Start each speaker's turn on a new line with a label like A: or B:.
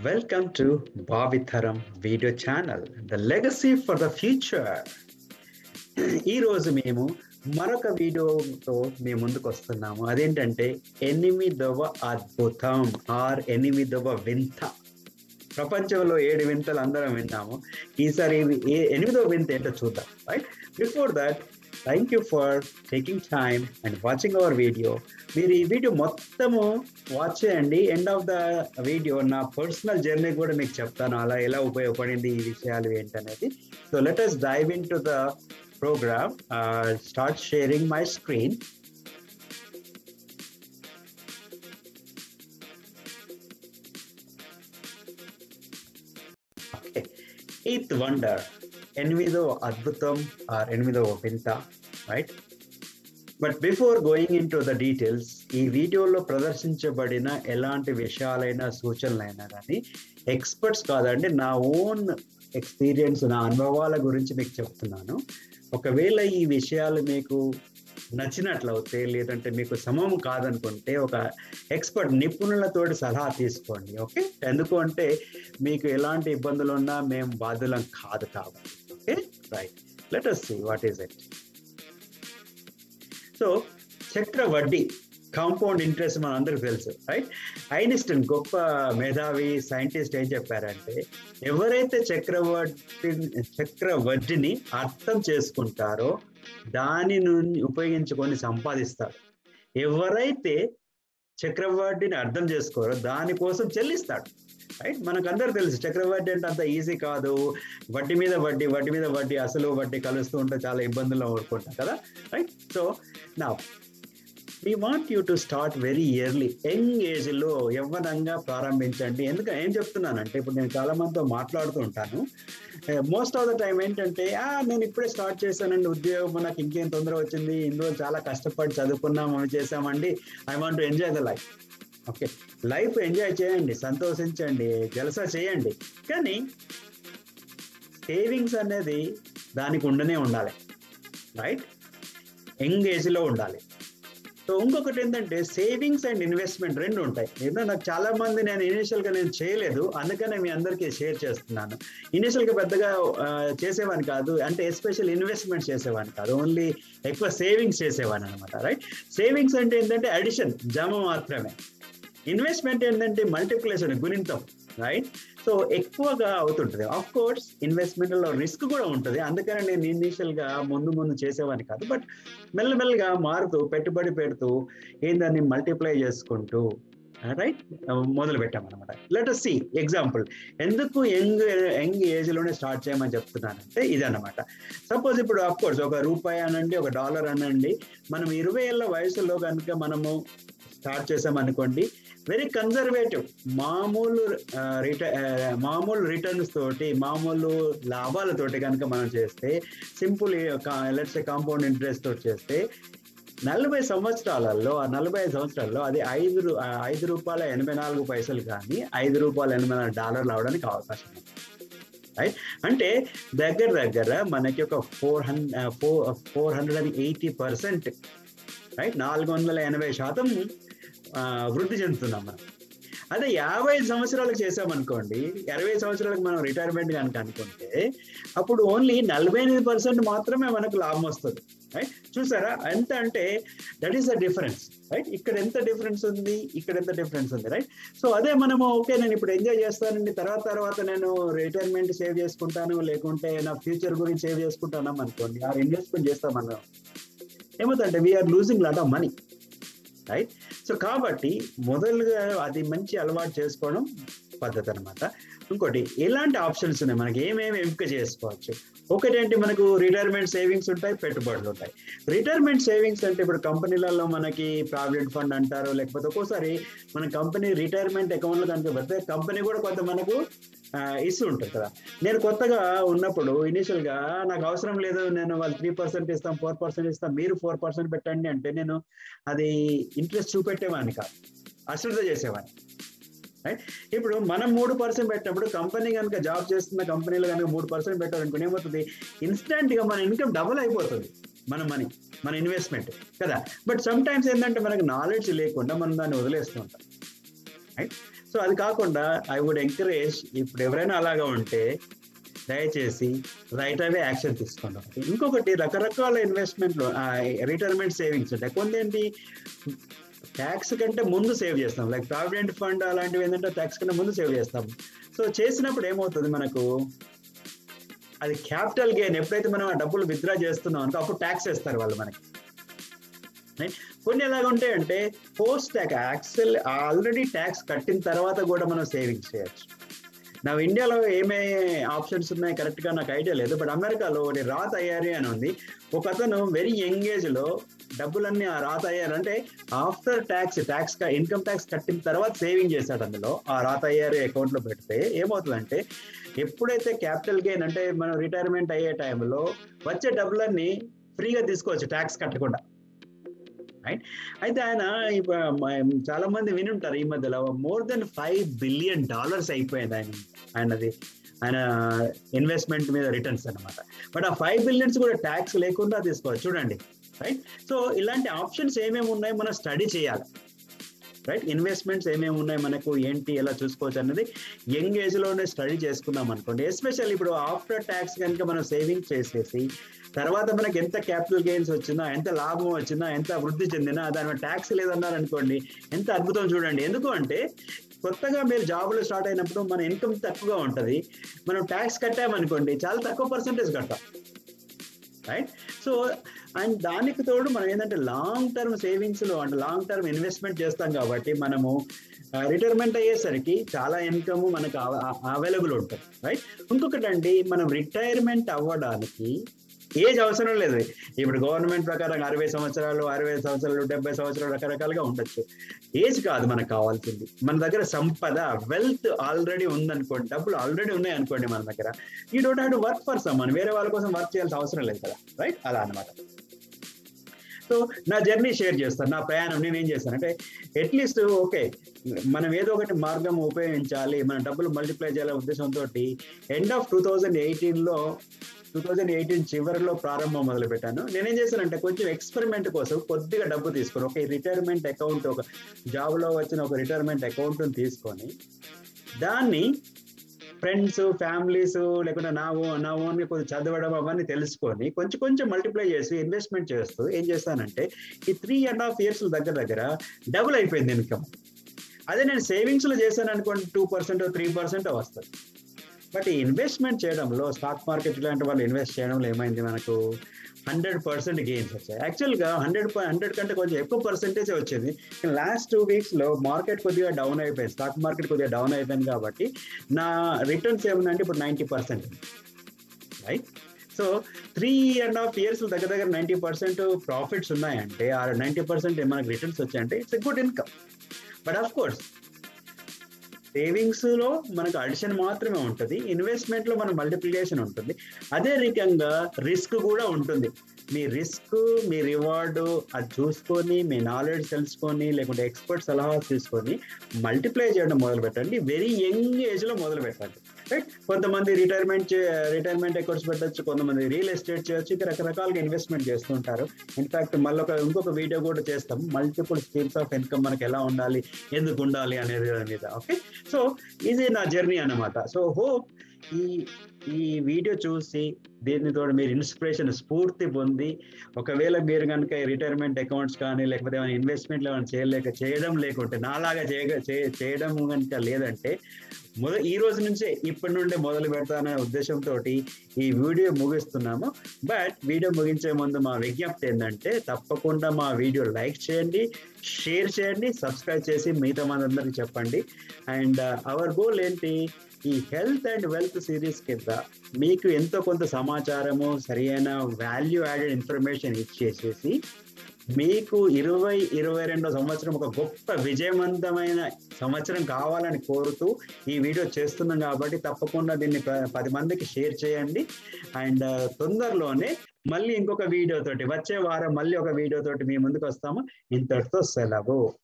A: Welcome to Bhavitharam Video Channel, the legacy for the future. ఈ రోజు మేము మరొక వీడియోతో మేము ముందుకు వస్తున్నాము. అదేంటంటే ఎనిమిదవ అద్భుతం ఆర్ ఎనిమిదవ వింత. ప్రపంచంలో 7 వింతలు అందరం విన్నాము. ఈసారి ఎనిమిదవ వింత ఏంటో చూద్దాం. Right before that thank you for taking time and watching our video. మీరు ఈ వీడియో మొత్తము వాచ్ చేయండి. ఎండ్ ఆఫ్ ద వీడియో నా పర్సనల్ జర్నీ కూడా మీకు చెప్తాను, అలా ఎలా ఉపయోగపడింది ఈ విషయాలు ఏంటనేది. So let us dive into the program. Start sharing my screen. Okay. Eighth wonder, ఎనిమిదవ అద్భుతం ఆర్ ఎనిమిదవ వింత, right? But before going into the details, ఈ వీడియోలో ప్రదర్శించబడిన ఎలాంటి విషయాలైనా సూచనలైనా కానీ ఎక్స్పర్ట్స్ కాదండి, నా ఓన్ ఎక్స్పీరియన్స్, నా అనుభవాల గురించి మీకు చెప్తున్నాను. ఒకవేళ ఈ విషయాలు మీకు నచ్చినట్లయితే, లేదంటే మీకు సమం కాదనుకుంటే ఒక ఎక్స్పర్ట్ నిపుణులతోటి సలహా తీసుకోండి. ఓకే, ఎందుకు అంటే మీకు ఎలాంటి ఇబ్బందులు ఉన్నా మేము బాధ్యులం కాదు కాబట్టి. Okay, right, let us see what is it. సో చక్రవడ్డీ, కాంపౌండ్ ఇంట్రెస్ట్ మన అందరికి తెలుసు, రైట్? ఐన్స్టీన్ గొప్ప మేధావి సైంటిస్ట్ ఏం చెప్పారంటే, ఎవరైతే చక్రవడ్డీని అర్థం చేసుకుంటారో దాని నుండి ఉపయోగించుకొని సంపాదిస్తాడు. ఎవరైతే చక్రవడ్డీని అర్థం చేసుకోరో దానికోసం చెల్లిస్తాడు, రైట్? మనకు అందరు తెలుసు చక్రవడ్డీ అంటే అంత ఈజీ కాదు. వడ్డీ మీద వడ్డీ, వడ్డీ మీద వడ్డీ, అసలు వడ్డీ కలుస్తూ ఉంటే చాలా ఇబ్బందుల్లో ఊరుకుంటాం కదా, రైట్? సో నా we want you to start very early, young ఏజ్లో యవ్వనంగా ప్రారంభించండి. ఎందుకంటే ఏం చెప్తున్నానంటే, ఇప్పుడు నేను చాలా మందితో మాట్లాడుతూ ఉంటాను. మోస్ట్ ఆఫ్ ద టైం ఏంటంటే, నేను ఇప్పుడే స్టార్ట్ చేశానండి ఉద్యోగం, నాకు ఇంకేం తొందర వచ్చింది, ఇందులో చాలా కష్టపడి చదువుకున్నాం, అవి చేసామండి, I want to enjoy the life. Okay, life enjoy చేయండి, సంతోషించండి, జలసా చేయండి, కానీ సేవింగ్స్ అనేది దానికి ఉండనే ఉండాలి, రైట్? యంగ్ ఏజ్లో ఉండాలి. సో ఇంకొకటి ఏంటంటే, సేవింగ్స్ అండ్ ఇన్వెస్ట్మెంట్ రెండు ఉంటాయి. ఏదో నాకు చాలా మంది, నేను ఇనిషియల్గా నేను చేయలేదు, అందుకనే మీ అందరికీ షేర్ చేస్తున్నాను. ఇనిషియల్గా పెద్దగా చేసేవాని కాదు, అంటే ఎస్పెషల్ ఇన్వెస్ట్మెంట్ చేసేవాని కాదు, ఓన్లీ ఎక్కువ సేవింగ్స్ చేసేవాని అనమాట, రైట్? సేవింగ్స్ అంటే ఏంటంటే అడిషన్, జమ మాత్రమే. ఇన్వెస్ట్మెంట్ ఏంటంటే మల్టిప్లికేషన్, గుణింతం, రైట్? సో ఎక్కువగా అవుతుంటుంది. ఆఫ్ కోర్స్ ఇన్వెస్ట్మెంట్లో రిస్క్ కూడా ఉంటుంది, అందుకని నేను ఇనీషియల్గా ముందు చేసేవాడిని కాదు. బట్ మెల్లమెల్లగా మారుతూ, పెట్టుబడి పెడుతూ, ఏందాన్ని మల్టిప్లై చేసుకుంటూ, రైట్, మొదలు పెట్టామన్నమాట. Let us see example. ఎందుకు యంగ్ ఏజ్లోనే స్టార్ట్ చేయమని చెప్తున్నానంటే ఇదన్నమాట. సపోజ్ ఇప్పుడు ఆఫ్ కోర్స్ ₹1 అనండి, $1 అనండి, మనం 20 ఏళ్ళ వయసులో కనుక మనము స్టార్ట్ చేసామనుకోండి, వెరీ కన్జర్వేటివ్, మామూలు రిటర్న్స్ తోటి, మామూలు లాభాలతోటి కనుక మనం చేస్తే, సింపుల్ లెట్స్ కాంపౌండ్ ఇంట్రెస్ట్ తోటి చేస్తే, 40 సంవత్సరాలలో, ఆ 45 సంవత్సరాల్లో అది ₹5.84 కానీ $5.84 అవడానికి అవకాశం ఉంది, రైట్? అంటే దగ్గర మనకి ఒక 480%, రైట్, 480% వృద్ధి చెందుతున్నాం మనం. అదే 50 సంవత్సరాలకు చేసామనుకోండి, 60 సంవత్సరాలకు మనం రిటైర్మెంట్ కనుక అనుకుంటే, అప్పుడు ఓన్లీ 48% మాత్రమే మనకు లాభం వస్తుంది, రైట్? చూసారా ఎంత అంటే, that is the difference, right? ఇక్కడ ఎంత డిఫరెన్స్ ఉంది, ఇక్కడ ఎంత డిఫరెన్స్ ఉంది, రైట్? సో అదే మనము, ఓకే నేను ఇప్పుడు ఎంజాయ్ చేస్తానండి, తర్వాత నేను రిటైర్మెంట్ సేవ్ చేసుకుంటాను, లేకుంటే నా ఫ్యూచర్ గురించి సేవ్ చేసుకుంటాను అనుకోండి, ఆ ఇన్వెస్ట్మెంట్ చేస్తామన్నా ఏమవుతుందంటే we're losing lot of money, right? So కాబట్టి మొదలుగా అది మంచి అలవాటు చేసుకోవడం పద్ధతి అనమాట. ఇంకోటి, ఎలాంటి ఆప్షన్స్ ఉన్నాయి, మనకి ఏమేమి ఎంపిక చేసుకోవచ్చు. ఒకటేంటి, మనకు రిటైర్మెంట్ సేవింగ్స్ ఉంటాయి, పెట్టుబడులు ఉంటాయి. రిటైర్మెంట్ సేవింగ్స్ అంటే ఇప్పుడు కంపెనీలలో మనకి ప్రావిడెంట్ ఫండ్ అంటారు, లేకపోతే ఒక్కోసారి మన కంపెనీ రిటైర్మెంట్ అకౌంట్లో కనుక పెడితే కంపెనీ కూడా కొంత మనకు ఇస్తూ ఉంటుంది కదా. నేను కొత్తగా ఉన్నప్పుడు ఇనీషియల్గా నాకు అవసరం లేదు, నేను వాళ్ళు 3% ఇస్తాం, 4% ఇస్తాం, మీరు 4% పెట్టండి అంటే నేను అది ఇంట్రెస్ట్ చూపెట్టేవాడిని కాదు, అశ్రద్ధ చేసేవాడిని, రైట్? ఇప్పుడు మనం 3% పెట్టినప్పుడు, కంపెనీ కనుక జాబ్ చేస్తున్న కంపెనీలో కనుక 3% పెట్టాలనుకుని ఏమవుతుంది, ఇన్స్టెంట్గా మన ఇన్కమ్ డబుల్ అయిపోతుంది, మన ఇన్వెస్ట్మెంట్ కదా. బట్ సమ్ టైమ్స్ ఏంటంటే మనకు నాలెడ్జ్ లేకుండా మనం దాన్ని వదిలేస్తూ ఉంటాం, రైట్? సో అది కాకుండా ఐ వుడ్ ఎంకరేజ్, ఇప్పుడు ఎవరైనా అలాగా ఉంటే దయచేసి రైట్ అవే యాక్షన్ తీసుకోండి. ఇంకొకటి రకరకాల ఇన్వెస్ట్మెంట్లు, రిటైర్మెంట్ సేవింగ్స్ ఉంటాయి. కొన్ని ఏంటి ట్యాక్స్ కంటే ముందు సేవ్ చేస్తాం, లైక్ ప్రావిడెంట్ ఫండ్ అలాంటివి ఏంటంటే ట్యాక్స్ కంటే ముందు సేవ్ చేస్తాం. సో చేసినప్పుడు ఏమవుతుంది మనకు, అది క్యాపిటల్ గెయిన్ ఎప్పుడైతే మనం ఆ డబ్బులు విత్డ్రా చేస్తున్నాం అనుకో అప్పుడు ట్యాక్స్ వేస్తారు వాళ్ళు మనకి. కొన్ని ఎలాగ ఉంటాయంటే పోస్ట్ ట్యాక్స్ ఆల్రెడీ ట్యాక్స్ కట్టిన తర్వాత కూడా మనం సేవింగ్స్ చేయొచ్చు. నా ఇండియాలో ఏమే ఆప్షన్స్ ఉన్నాయి కరెక్ట్గా నాకు ఐడియా లేదు, బట్ అమెరికాలో ఒకటి రాత్ ఐఆర్ఏ అని ఉంది. ఒక అతను వెరీ యంగ్ ఏజ్లో డబ్బులన్నీ ఆ రాత్ ఐఆర్ అంటే ఆఫ్టర్ ట్యాక్స్ ఇన్కమ్ ట్యాక్స్ కట్టిన తర్వాత సేవింగ్ చేశాడు. అందులో ఆ రాత్ ఐఆర్ఏ అకౌంట్లో పెడితే ఏమవుతుందంటే ఎప్పుడైతే క్యాపిటల్ గెయిన్ అంటే మనం రిటైర్మెంట్ అయ్యే టైంలో వచ్చే డబ్బులన్నీ ఫ్రీగా తీసుకోవచ్చు ట్యాక్స్ కట్టకుండా. రైట్. అయితే ఆయన చాలా మంది వినుంటారు ఈ మధ్యలో మోర్ దెన్ $5 billion అయిపోయింది ఆయన ఇన్వెస్ట్మెంట్ మీద రిటర్న్స్ అనమాట. బట్ ఆ $5 billion కూడా ట్యాక్స్ లేకుండా తీసుకోవచ్చు చూడండి. రైట్. సో ఇలాంటి ఆప్షన్స్ ఏమేమి ఉన్నాయి మనం స్టడీ చేయాలి. రైట్. ఇన్వెస్ట్మెంట్స్ ఏమేమి ఉన్నాయి మనకు ఏంటి ఎలా చూసుకోవచ్చు అన్నది యంగ్ ఏజ్లోనే స్టడీ చేసుకున్నాం అనుకోండి. ఎస్పెషల్లీ ఇప్పుడు ఆఫ్టర్ ట్యాక్స్ కనుక మనం సేవింగ్ చేసేసి తర్వాత మనకి ఎంత క్యాపిటల్ గెయిన్స్ వచ్చినా, ఎంత లాభం వచ్చినా, ఎంత వృద్ధి చెందినా దాని ట్యాక్స్ లేదన్నారు అనుకోండి, ఎంత అద్భుతం చూడండి. ఎందుకు అంటే కొత్తగా మీరు జాబ్లో స్టార్ట్ అయినప్పుడు మన ఇన్కమ్ తక్కువగా ఉంటుంది, మనం ట్యాక్స్ కట్టామనుకోండి చాలా తక్కువ పర్సెంటేజ్ కట్టాం. రైట్. సో అండ్ దానికి తోడు మనం ఏంటంటే లాంగ్ టర్మ్ సేవింగ్స్లో అంటే లాంగ్ టర్మ్ ఇన్వెస్ట్మెంట్ చేస్తాం కాబట్టి మనము రిటైర్మెంట్ అయ్యేసరికి చాలా ఇన్కమ్ మనకు అవైలబుల్ ఉంటుంది. రైట్. ఇంకొకటి అండి, మనం రిటైర్మెంట్ అవ్వడానికి ఏజ్ అవసరం లేదు. ఇప్పుడు గవర్నమెంట్ ప్రకారం 60 సంవత్సరాలు 65 సంవత్సరాలు 70 సంవత్సరాలు రకరకాలుగా ఉండొచ్చు. ఏజ్ కాదు మనకు కావాల్సింది, మన దగ్గర సంపద వెల్త్ ఆల్రెడీ ఉందనుకోండి, డబ్బులు ఆల్రెడీ ఉన్నాయి అనుకోండి మన దగ్గర, you don't have to work for someone, వేరే వాళ్ళ కోసం వర్క్ చేయాల్సిన అవసరం లేదు కదా. రైట్. అలా అనమాట. సో నా జర్నీ షేర్ చేస్తాను, నా ప్రయాణం నేను ఏం చేస్తానంటే అట్లీస్ట్ ఓకే మనం ఏదో ఒకటి మార్గం ఉపయోగించాలి, మన డబ్బులు మల్టిప్లై చేయాలనే ఉద్దేశంతో ఎండ్ ఆఫ్ 2018 చివరిలో ప్రారంభం మొదలు పెట్టాను. నేనేం చేశానంటే కొంచెం ఎక్స్పెరిమెంట్ కోసం కొద్దిగా డబ్బు తీసుకొని ఒక రిటైర్మెంట్ అకౌంట్, ఒక జాబ్లో వచ్చిన ఒక రిటైర్మెంట్ అకౌంట్ని తీసుకొని దాన్ని ఫ్రెండ్స్ ఫ్యామిలీస్ లేకుండా నా ఓన్గా కొంచెం చదవడం అవన్నీ తెలుసుకొని కొంచెం మల్టిప్లై చేసి ఇన్వెస్ట్మెంట్ చేస్తూ ఏం చేస్తానంటే ఈ 3.5 years దగ్గర డబుల్ అయిపోయింది ఇన్కమ్. అదే నేను సేవింగ్స్లో చేశాను అనుకోండి 2% 3% వస్తుంది. బట్ ఈ ఇన్వెస్ట్మెంట్ చేయడంలో స్టాక్ మార్కెట్ ఇలాంటి వాళ్ళు ఇన్వెస్ట్ చేయడంలో ఏమైంది మనకు 100% గెయిన్స్ వచ్చాయి. యాక్చువల్గా 100 కంటే కొంచెం ఎక్కువ పర్సెంటేజ్ వచ్చింది. లాస్ట్ 2 weeksలో మార్కెట్ కొద్దిగా డౌన్ అయిపోయింది, స్టాక్ మార్కెట్ కొద్దిగా డౌన్ అయిపోయింది కాబట్టి నా రిటర్న్స్ ఏముందంటే ఇప్పుడు 90%. రైట్. సో 3.5 years దగ్గర 90% ప్రాఫిట్స్ ఉన్నాయంటే ఆ 90% మనకు రిటర్న్స్ వచ్చాయంటే it's a good income. But of course సేవింగ్స్లో మనకు అడిషన్ మాత్రమే ఉంటుంది, ఇన్వెస్ట్మెంట్లో మన మల్టిప్లికేషన్ ఉంటుంది. అదే రకంగా రిస్క్ కూడా ఉంటుంది. మీ రిస్క్ మీ రివార్డు అది చూసుకొని మీ నాలెడ్జ్ తెలుసుకొని లేకుంటే ఎక్స్పర్ట్ సలహా తీసుకొని మల్టిప్లై చేయడం మొదలు పెట్టండి. వెరీ యంగ్ ఏజ్లో మొదలు పెట్టండి. రైట్. కొంతమంది రిటైర్మెంట్ అకౌంట్స్ పెట్టచ్చు, కొంతమంది రియల్ ఎస్టేట్ చేయొచ్చు, ఇంకా రకరకాలుగా ఇన్వెస్ట్మెంట్ చేస్తుంటారు. ఇన్ఫాక్ట్ మళ్ళీ ఇంకొక వీడియో కూడా చేస్తాం, మల్టిపుల్ స్కీమ్స్ ఆఫ్ ఇన్కమ్ మనకి ఎలా ఉండాలి ఎందుకు ఉండాలి అనేది మీద. ఓకే. సో ఇది నా జర్నీ అన్నమాట. సో హోప్ ఈ వీడియో చూసి దీనితో మీరు ఇన్స్పిరేషన్ స్ఫూర్తి పొంది ఒకవేళ మీరు కనుక రిటైర్మెంట్ అకౌంట్స్ కానీ లేకపోతే ఏమైనా ఇన్వెస్ట్మెంట్లు ఏమైనా చేయడం లేకుంటే నాలాగా చేయడం కనుక లేదంటే ఈ రోజు నుంచే ఇప్పటి నుండే మొదలు పెడతాననే ఉద్దేశంతో ఈ వీడియో ముగిస్తున్నాము. బట్ వీడియో ముగించే ముందు మా విజ్ఞప్తి ఏంటంటే తప్పకుండా మా వీడియో లైక్ చేయండి, షేర్ చేయండి, సబ్స్క్రైబ్ చేసి మిగతా మంది చెప్పండి. అండ్ అవర్ గోల్ ఏంటి, ఈ హెల్త్ అండ్ వెల్త్ సిరీస్ కింద మీకు ఎంతో కొంత సమాచారము సరైన వాల్యూ యాడెడ్ ఇన్ఫర్మేషన్ ఇచ్చేసేసి మీకు 2022 సంవత్సరం ఒక గొప్ప విజయవంతమైన సంవత్సరం కావాలని కోరుతూ ఈ వీడియో చేస్తున్నాం కాబట్టి తప్పకుండా దీన్ని 10 మందికి షేర్ చేయండి. అండ్ తొందరలోనే మళ్ళీ ఇంకొక వీడియోతోటి వచ్చే వారం మళ్ళీ ఒక వీడియోతోటి మీ ముందుకు వస్తాము. ఇంతటితో సెలవు.